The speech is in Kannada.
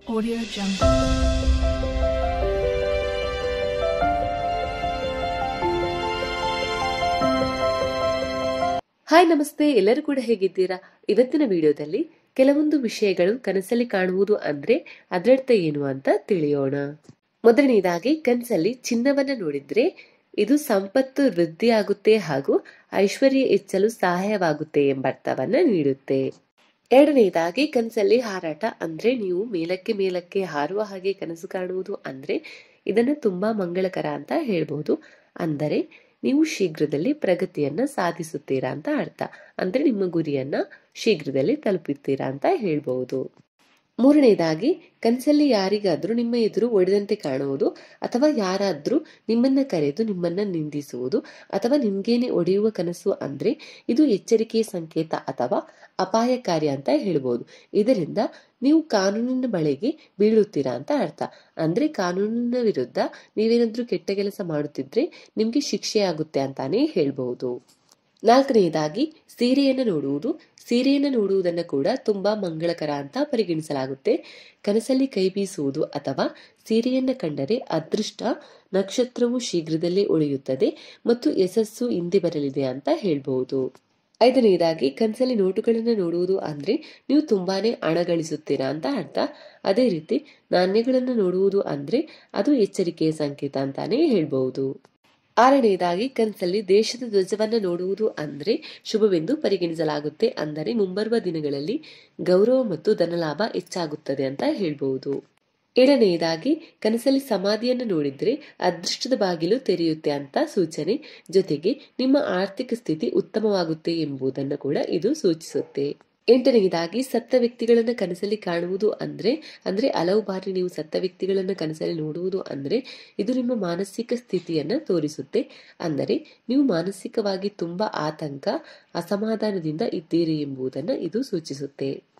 Audio Jungle. ಹಾಯ್ ನಮಸ್ತೆ, ಎಲ್ಲರೂ ಕೂಡ ಹೇಗಿದ್ದೀರಾ? ಇವತ್ತಿನ ವಿಡಿಯೋದಲ್ಲಿ ಕೆಲವೊಂದು ವಿಷಯಗಳು ಕನಸಲ್ಲಿ ಕಾಣುವುದು ಅಂದ್ರೆ ಅದರರ್ಥ ಏನು ಅಂತ ತಿಳಿಯೋಣ. ಮೊದಲನೇದಾಗಿ, ಕನಸಲ್ಲಿ ಚಿನ್ನವನ್ನ ನೋಡಿದ್ರೆ ಇದು ಸಂಪತ್ತು ವೃದ್ಧಿಯಾಗುತ್ತೆ ಹಾಗೂ ಐಶ್ವರ್ಯ ಹೆಚ್ಚಲು ಸಹಾಯವಾಗುತ್ತೆ ಎಂಬ ಅರ್ಥವನ್ನ ನೀಡುತ್ತೆ. ಎರಡನೇದಾಗಿ, ಕನಸಲ್ಲಿ ಹಾರಾಟ ಅಂದ್ರೆ ನೀವು ಮೇಲಕ್ಕೆ ಹಾರುವ ಹಾಗೆ ಕನಸು ಕಾಣುವುದು ಅಂದ್ರೆ ಇದನ್ನ ತುಂಬಾ ಮಂಗಳಕರ ಅಂತ ಹೇಳ್ಬಹುದು. ಅಂದರೆ ನೀವು ಶೀಘ್ರದಲ್ಲಿ ಪ್ರಗತಿಯನ್ನ ಸಾಧಿಸುತ್ತೀರಾ ಅಂತ ಅರ್ಥ. ಅಂದ್ರೆ ನಿಮ್ಮ ಗುರಿಯನ್ನ ಶೀಘ್ರದಲ್ಲಿ ತಲುಪುತ್ತೀರಾ ಅಂತ ಹೇಳ್ಬಹುದು. ಮೂರನೇದಾಗಿ, ಕನಸಲ್ಲಿ ಯಾರಿಗಾದ್ರೂ ನಿಮ್ಮ ಎದುರು ಒಡೆದಂತೆ ಕಾಣುವುದು ಅಥವಾ ಯಾರಾದ್ರೂ ನಿಮ್ಮನ್ನ ಕರೆದು ನಿಮ್ಮನ್ನ ನಿಂದಿಸುವುದು ಅಥವಾ ನಿಮ್ಗೇನೆ ಒಡೆಯುವ ಕನಸು ಅಂದ್ರೆ ಇದು ಎಚ್ಚರಿಕೆಯ ಸಂಕೇತ ಅಥವಾ ಅಪಾಯಕಾರಿ ಅಂತ ಹೇಳ್ಬೋದು. ಇದರಿಂದ ನೀವು ಕಾನೂನಿನ ಬಳಿಗೆ ಬೀಳುತ್ತೀರಾ ಅಂತ ಅರ್ಥ. ಅಂದ್ರೆ ಕಾನೂನಿನ ವಿರುದ್ಧ ನೀವೇನಾದ್ರೂ ಕೆಟ್ಟ ಕೆಲಸ ಮಾಡುತ್ತಿದ್ರೆ ನಿಮ್ಗೆ ಶಿಕ್ಷೆ ಆಗುತ್ತೆ ಅಂತಾನೆ ಹೇಳ್ಬಹುದು. ನಾಲ್ಕನೆಯದಾಗಿ, ಸೀರೆಯನ್ನು ನೋಡುವುದನ್ನು ಕೂಡ ತುಂಬಾ ಮಂಗಳಕರ ಅಂತ ಪರಿಗಣಿಸಲಾಗುತ್ತೆ. ಕನಸಲ್ಲಿ ಕೈ ಬೀಸುವುದು ಅಥವಾ ಸೀರೆಯನ್ನ ಕಂಡರೆ ಅದೃಷ್ಟ ನಕ್ಷತ್ರವು ಶೀಘ್ರದಲ್ಲೇ ಉಳಿಯುತ್ತದೆ ಮತ್ತು ಯಶಸ್ಸು ಹಿಂದೆ ಬರಲಿದೆ ಅಂತ ಹೇಳ್ಬಹುದು. ಐದನೆಯದಾಗಿ, ಕನಸಲ್ಲಿ ನೋಟುಗಳನ್ನು ನೋಡುವುದು ಅಂದ್ರೆ ನೀವು ತುಂಬಾನೇ ಹಣ ಗಳಿಸುತ್ತೀರಾ ಅಂತ ಅರ್ಥ. ಅದೇ ರೀತಿ ನಾಣ್ಯಗಳನ್ನು ನೋಡುವುದು ಅಂದ್ರೆ ಅದು ಎಚ್ಚರಿಕೆಯ ಸಂಕೇತ ಅಂತಾನೆ ಹೇಳ್ಬಹುದು. ಆರನೆಯದಾಗಿ, ಕನಸಲ್ಲಿ ದೇಶದ ಧ್ವಜವನ್ನ ನೋಡುವುದು ಅಂದ್ರೆ ಶುಭವೆಂದು ಪರಿಗಣಿಸಲಾಗುತ್ತೆ. ಅಂದರೆ ಮುಂಬರುವ ದಿನಗಳಲ್ಲಿ ಗೌರವ ಮತ್ತು ಧನಲಾಭ ಹೆಚ್ಚಾಗುತ್ತದೆ ಅಂತ ಹೇಳ್ಬಹುದು. ಏಳನೆಯದಾಗಿ, ಕನಸಲ್ಲಿ ಸಮಾಧಿಯನ್ನು ನೋಡಿದ್ರೆ ಅದೃಷ್ಟದ ಬಾಗಿಲು ತೆರೆಯುತ್ತೆ ಅಂತ ಸೂಚನೆ. ಜೊತೆಗೆ ನಿಮ್ಮ ಆರ್ಥಿಕ ಸ್ಥಿತಿ ಉತ್ತಮವಾಗುತ್ತೆ ಎಂಬುದನ್ನು ಕೂಡ ಇದು ಸೂಚಿಸುತ್ತೆ. ಎಂಟನೆಯದಾಗಿ, ಸತ್ತ ವ್ಯಕ್ತಿಗಳನ್ನ ಕನಸಲ್ಲಿ ಕಾಣುವುದು ಅಂದ್ರೆ ಹಲವು ಬಾರಿ ನೀವು ಸತ್ತ ವ್ಯಕ್ತಿಗಳನ್ನ ಕನಸಲ್ಲಿ ನೋಡುವುದು ಅಂದ್ರೆ ಇದು ನಿಮ್ಮ ಮಾನಸಿಕ ಸ್ಥಿತಿಯನ್ನ ತೋರಿಸುತ್ತೆ. ಅಂದರೆ ನೀವು ಮಾನಸಿಕವಾಗಿ ತುಂಬಾ ಆತಂಕ ಅಸಮಾಧಾನದಿಂದ ಇದ್ದೀರಿ ಎಂಬುದನ್ನ ಇದು ಸೂಚಿಸುತ್ತೆ.